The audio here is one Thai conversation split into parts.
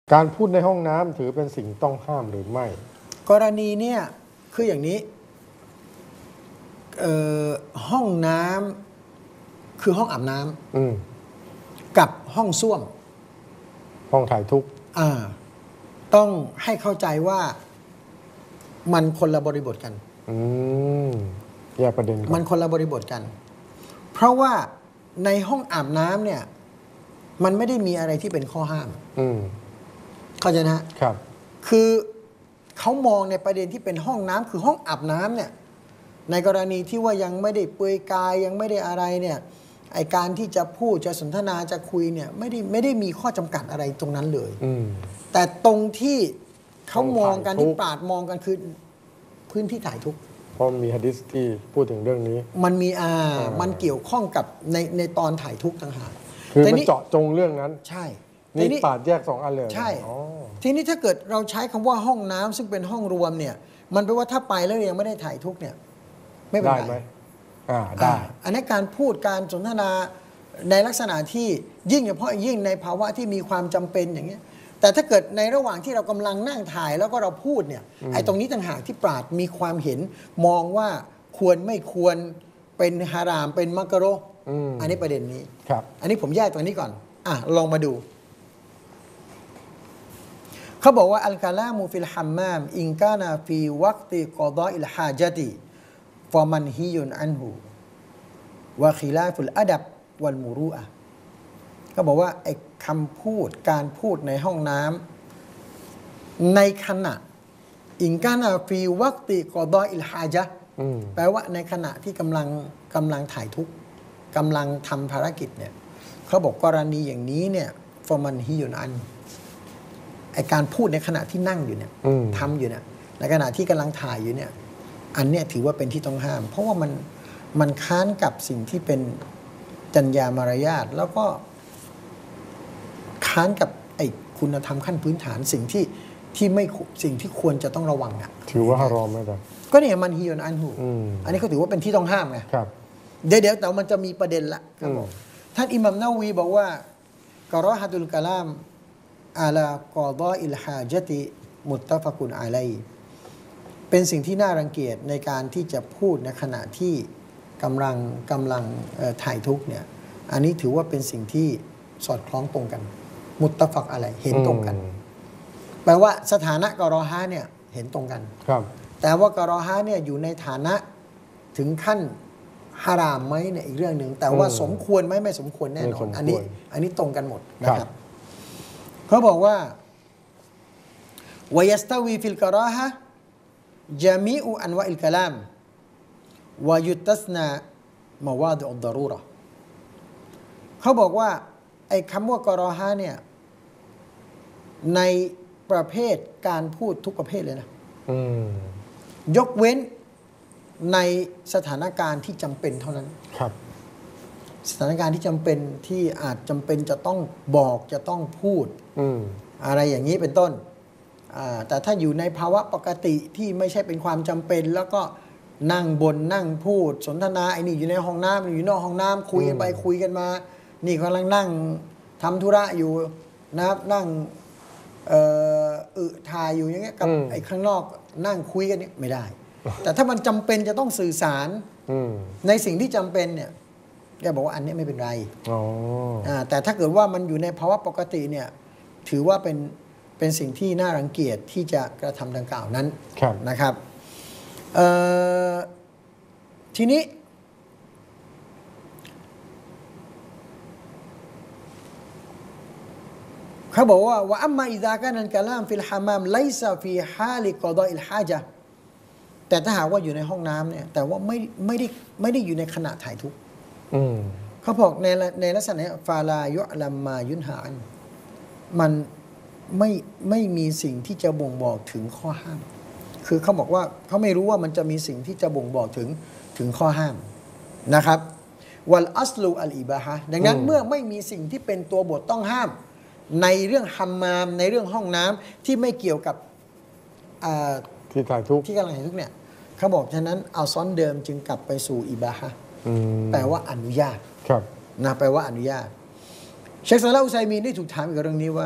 การพูดในห้องน้ำถือเป็นสิ่งต้องห้ามหรือไม่กรณีเนี่ยคืออย่างนี้ห้องน้ำคือห้องอาบน้ำกับห้องส้วมห้องถ่ายทุกข์ต้องให้เข้าใจว่ามันคนละบริบทกันแยกประเด็นมันคนละบริบทกันเพราะว่าในห้องอาบน้ำเนี่ยมันไม่ได้มีอะไรที่เป็นข้อห้ามเข้าใจนะครับคือเขามองในประเด็นที่เป็นห้องน้ำคือห้องอาบน้ำเนี่ยในกรณีที่ว่ายังไม่ได้เปลือยกายยังไม่ได้อะไรเนี่ยไอการที่จะพูดจะสนทนาจะคุยเนี่ยไม่ได้มีข้อจำกัดอะไรตรงนั้นเลยแต่ตรงที่เขามองกันที่ปราชญ์มองกันคือพื้นที่ถ่ายทุกข์เพราะมีหะดีษที่พูดถึงเรื่องนี้มันมีมันเกี่ยวข้องกับในตอนถ่ายทุกข์ต่างหากคือมันเจาะจงเรื่องนั้นใช่นี่ปราชญ์แยก2อันเลยใช่ทีนี้ถ้าเกิดเราใช้คำว่าห้องน้ำซึ่งเป็นห้องรวมเนี่ยมันแปลว่าถ้าไปแล้วยังไม่ได้ถ่ายทุกข์เนี่ยไม่เป็นไรได้ไหมได้อันนี้การพูดการสนทนาในลักษณะที่ยิ่งเฉพาะยิ่งในภาวะที่มีความจำเป็นอย่างเงี้ยแต่ถ้าเกิดในระหว่างที่เรากำลังนั่งถ่ายแล้วก็เราพูดเนี่ยไอ้ตรงนี้ต่างหากที่ปราชญ์มีความเห็นมองว่าควรไม่ควรเป็นฮารามเป็นมักรุฮ์อันนี้ประเด็นนี้ครับอันนี้ผมแยกตรงนี้ก่อนลองมาดูเขาบอกว่าอัลกะลามูฟิลฮัมมามอินกานาฟีวักติกอฎออิลฮาญะติฟอมันฮิยุนอันฮูวะคิลาฟุลอะดับวัลมุรูอะห์ก็บอกว่าไอ้คำพูดการพูดในห้องน้ำในขณะอินกานาฟีวักติกอฎออิลฮาญะแปลว่าในขณะที่กำลังถ่ายทุกข์กำลังทำภารกิจเนี่ยเขาบอกกรณีอย่างนี้เนี่ยฟอมันฮิยุนอันไอการพูดในขณะที่นั่งอยู่เนี่ยทำอยู่เนี่ยในขณะที่กำลังถ่ายอยู่เนี่ยอันเนี้ยถือว่าเป็นที่ต้องห้ามเพราะว่ามันค้านกับสิ่งที่เป็นจรรยามารยาทแล้วก็ค้านกับไอคุณธรรมขั้นพื้นฐานสิ่งที่ควรจะต้องระวังถือว่าฮารอมไหมจ๊ะก็เนี่ยมันฮิยอนอันหูอันนี้เขาถือว่าเป็นที่ต้องห้ามไงเดี๋ยวแต่มันจะมีประเด็นละครับผมท่านอิหมัมนาวีบอกว่ากะรอฮะตุลกะลามอาลากอฎออิลฮาญะติมุตตะฟะกุนอะลัยเป็นสิ่งที่น่ารังเกียจในการที่จะพูดในขณะที่กำลังถ่ายทุกข์เนี่ยอันนี้ถือว่าเป็นสิ่งที่สอดคล้องตรงกันมุตตะฟักอะไรเห็นตรงกันแปลว่าสถานะกะรอฮะเนี่ยเห็นตรงกันครับแต่ว่ากะรอฮะเนี่ยอยู่ในฐานะถึงขั้นฮารามไหมเนี่ยอีกเรื่องหนึ่งแต่ว่าสมควรไหมไม่สมควรแน่นอนอันนี้ตรงกันหมดนะครับเขาบอกว่าวะยัสตะวีฟิลกะราฮะจามีอุอันวะอิลกะลามวะยุตัสนามาวาดิอุดดารูเราะห์เขาบอกว่าไอ้คำว่ากะราฮะเนี่ยในประเภทการพูดทุกประเภทเลยนะยกเว้นในสถานการณ์ที่จำเป็นเท่านั้นครับสถานการณ์ที่จำเป็นที่อาจจำเป็นจะต้องบอกจะต้องพูดอะไรอย่างนี้เป็นต้นแต่ถ้าอยู่ในภาวะปกติที่ไม่ใช่เป็นความจำเป็นแล้วก็นั่งบนนั่งพูดสนทนาไอ้นี่อยู่ในห้องน้ำอยู่นอกห้องน้ำคุยกันไปคุยกันมานี่กำลังนั่งทำธุระอยู่นะครับนั่งถ่ายอยู่อย่างเงี้ยกับไอ้ข้างนอกนั่งคุยกันนี่ไม่ได้แต่ถ้ามันจำเป็นจะต้องสื่อสารในสิ่งที่จำเป็นเนี่ยแกบอกว่าอันนี้ไม่เป็นไรแต่ถ้าเกิดว่ามันอยู่ในภาวะปกติเนี่ยถือว่าเป็นสิ่งที่น่ารังเกียจที่จะกระทำดังกล่าวนั้นนะครับทีนี้เขาบอกว่าวะอัมมาอิซากานันกะลามฟิลฮามามไลซาฟีฮาลิกอฎออิลฮาญะแต่ถ้าหากว่าอยู่ในห้องน้ำเนี่ยแต่ว่าไม่ได้อยู่ในขณะถ่ายทุกข์เขาบอกในลักษณะฟาลายุลัมมายุนหาอันมันไม่มีสิ่งที่จะบ่งบอกถึงข้อห้ามคือเขาบอกว่าเขาไม่รู้ว่ามันจะมีสิ่งที่จะบ่งบอกถึงข้อห้ามนะครับวัลอัสลูอัลอิบาฮะดังนั้นเมื่อไม่มีสิ่งที่เป็นตัวบทต้องห้ามในเรื่องฮัมมามในเรื่องห้องน้ำที่ไม่เกี่ยวกับที่ถ่ายทุกข์ที่กำลังถ่ายทุกข์เนี่ยเขาบอกฉะนั้นเอาซ้อนเดิมจึงกลับไปสู่อิบาฮะแปลว่าอนุญาตนะแปลว่าอนุญาตเชคซาลาอุซัยมีนได้ถูกถามอีกเรื่องนี้ว่า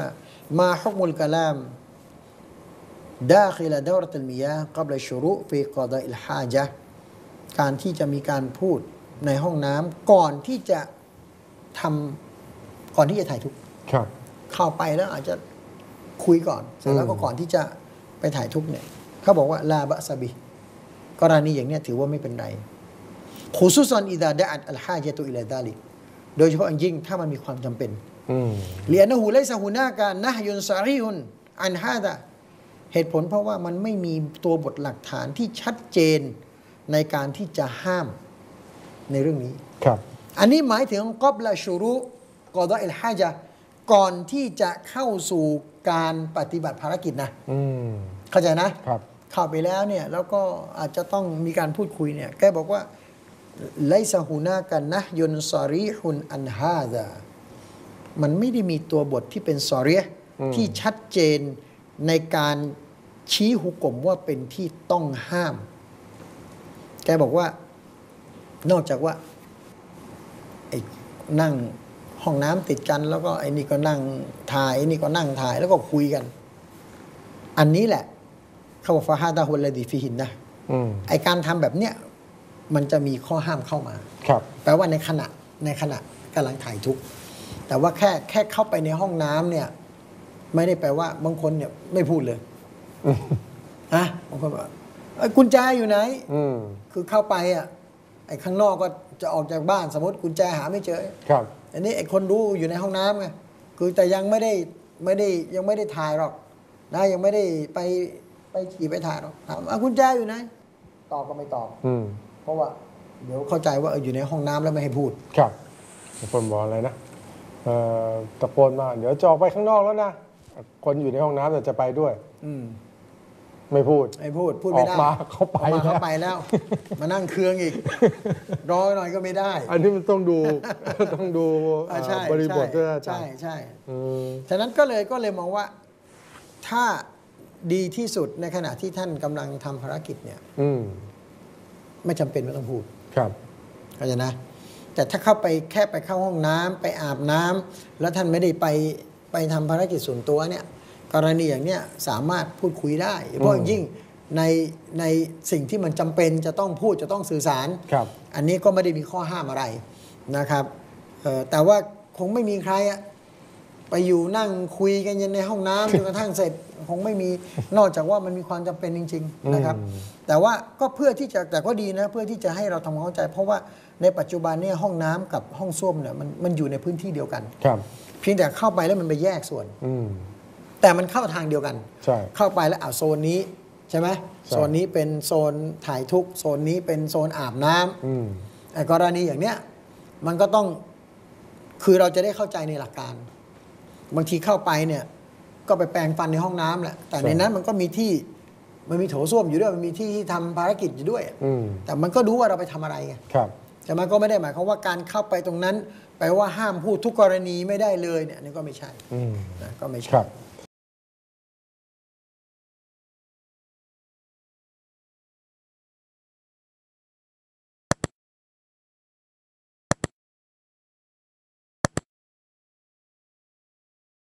มาฮุกมุลกะลามดาคิลดาวรตุลมิยากับลชุรุฟีกอดาอิลฮาจาการที่จะมีการพูดในห้องน้ำก่อนที่จะทำก่อนที่จะถ่ายทุกข์ครับเข้าไปแล้วอาจจะคุยก่อนเสร็จแล้วก็ก่อนที่จะไปถ่ายทุกข์เนี่ยเขาบอกว่าลาบะซะบิกรณีอย่างเนี้ยถือว่าไม่เป็นไรขุซุซันอิดาดะอัตอัลฮาญะตุอิลาดาลิกโดยเฉพาะอย่างยิ่งถ้ามันมีความจำเป็น เลียนหูไลซะฮูนาการนะฮยุนซารีฮุนอันฮาดะเหตุผลเพราะว่ามันไม่มีตัวบทหลักฐานที่ชัดเจนในการที่จะห้ามในเรื่องนี้ครับอันนี้หมายถึงกอบละชูรุกอดออิลฮาจาก่อนที่จะเข้าสู่การปฏิบัติภารกิจนะเข้าใจนะครับเข้าไปแล้วเนี่ยแล้วก็อาจจะต้องมีการพูดคุยเนี่ยแกบอกว่าไลซะฮูนากันนะยุนซารีฮุนอันฮาดะมันไม่ได้มีตัวบทที่เป็นซอรียะห์ที่ชัดเจนในการชี้หุกมว่าเป็นที่ต้องห้าม แกบอกว่านอกจากว่าไอ้นั่งห้องน้ำติดกัน แล้วก็ไอ้นี่ก็นั่งถ่ายไอ้นี่ก็นั่งถ่ายแล้วก็คุยกัน อันนี้แหละเขาบอกฟาฮาดะฮุลลดีฟิหินนะไอ้การทำแบบเนี้ยมันจะมีข้อห้ามเข้ามาครับแปลว่าในขณะกำลังถ่ายทุกข์แต่ว่าแค่เข้าไปในห้องน้ำเนี่ยไม่ได้แปลว่าบางคนเนี่ยไม่พูดเลยนะบางคนบอกกุญแจอยู่ไหนคือเข้าไปอ่ะไอ้ข้างนอกก็จะออกจากบ้านสมมติกุญแจหาไม่เจอครับอันนี้ไอ้คนรู้อยู่ในห้องน้ำไงคือแต่ยังไม่ได้ถ่ายหรอกนะยังไม่ได้ไปขี่ไปถ่ายหรอกถามกุญแจอยู่ไหนตอบก็ไม่ตอบเพราะว่าเดี๋ยวเข้าใจว่าอยู่ในห้องน้ำแล้วไม่ให้พูดครับคนบอกอะไรนะตะโกนมาเดี๋ยวจะออกไปข้างนอกแล้วนะคนอยู่ในห้องน้ำแต่จะไปด้วยไม่พูดไม่ได้ออกมาเข้าไปแล้ว มานั่งเคืองอีกรอหน่อยก็ไม่ได้อันนี้มันต้องดู บริบทด้วยใช่ฉะนั้นก็เลยมองว่าถ้าดีที่สุดในขณะที่ท่านกำลังทำภารกิจเนี่ยไม่จำเป็นไม่ต้องพูดครับเข้าใจนะแต่ถ้าเข้าไปแค่ไปเข้าห้องน้ำไปอาบน้ำแล้วท่านไม่ได้ไปทำภารกิจส่วนตัวเนี่ยกรณีอย่างเนี้ยสามารถพูดคุยได้เพราะยิ่งในสิ่งที่มันจำเป็นจะต้องพูดจะต้องสื่อสารอันนี้ก็ไม่ได้มีข้อห้ามอะไรนะครับแต่ว่าคงไม่มีใครไปอยู่นั่งคุยกันในห้องน้ำจนกระทั่งเสร็จคงไม่มีนอกจากว่ามันมีความจำเป็นจริงๆนะครับแต่ว่าก็เพื่อที่จะแต่ก็ดีนะเพื่อที่จะให้เราทำความเข้าใจเพราะว่าในปัจจุบันเนี่ยห้องน้ำกับห้องส้วมเนี่ยมันอยู่ในพื้นที่เดียวกันเพียงแต่เข้าไปแล้วมันไปแยกส่วนแต่มันเข้าทางเดียวกันเข้าไปแล้วโซนนี้ใช่ไหมโซนนี้เป็นโซนถ่ายทุกข์โซนนี้เป็นโซนอาบน้ำกรณีอย่างเนี้ยมันก็ต้องคือเราจะได้เข้าใจในหลักการบางทีเข้าไปเนี่ยก็ไปแปรงฟันในห้องน้ำแหละแต่ในนั้นมันก็มีที่มันมีโถส้วมอยู่ด้วยมันมีที่ที่ทำภารกิจอยู่ด้วยแต่มันก็รู้ว่าเราไปทำอะไรไงแต่มันก็ไม่ได้หมายความว่าการเข้าไปตรงนั้นแปลว่าห้ามพูดทุกกรณีไม่ได้เลยเนี่ยนี่ก็ไม่ใช่ก็ไม่ใช่